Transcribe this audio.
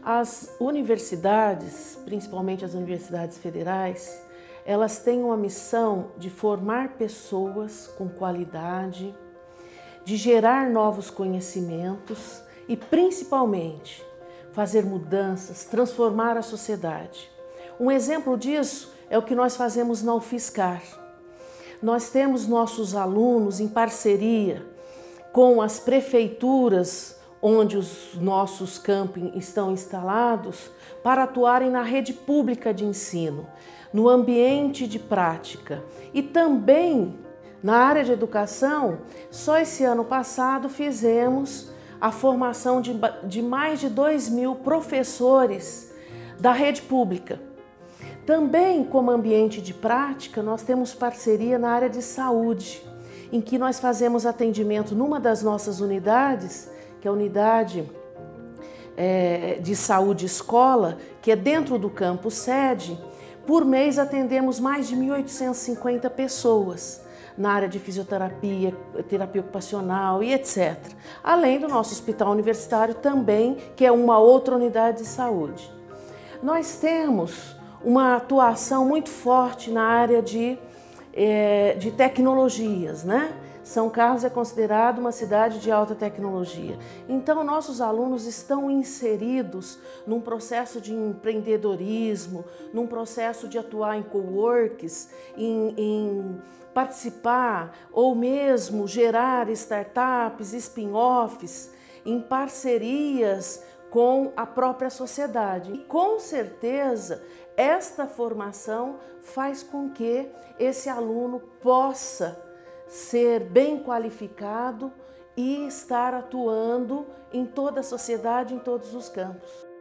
As universidades, principalmente as universidades federais, elas têm uma missão de formar pessoas com qualidade, de gerar novos conhecimentos e, principalmente, fazer mudanças, transformar a sociedade. Um exemplo disso é o que nós fazemos na UFSCar. Nós temos nossos alunos em parceria com as prefeituras onde os nossos campos estão instalados para atuarem na rede pública de ensino, no ambiente de prática e também na área de educação. Só esse ano passado fizemos a formação de mais de 2.000 professores da rede pública. Também como ambiente de prática, nós temos parceria na área de saúde, em que nós fazemos atendimento numa das nossas unidades, que é a unidade de saúde escola, que é dentro do campus sede. Por mês atendemos mais de 1.850 pessoas na área de fisioterapia, terapia ocupacional e etc. Além do nosso hospital universitário também, que é uma outra unidade de saúde. Nós temos uma atuação muito forte na área de tecnologias, né? São Carlos é considerado uma cidade de alta tecnologia. Então, nossos alunos estão inseridos num processo de empreendedorismo, num processo de atuar em coworks, em participar ou mesmo gerar startups, spin-offs, em parcerias com a própria sociedade. E com certeza, esta formação faz com que esse aluno possa ser bem qualificado e estar atuando em toda a sociedade, em todos os campos.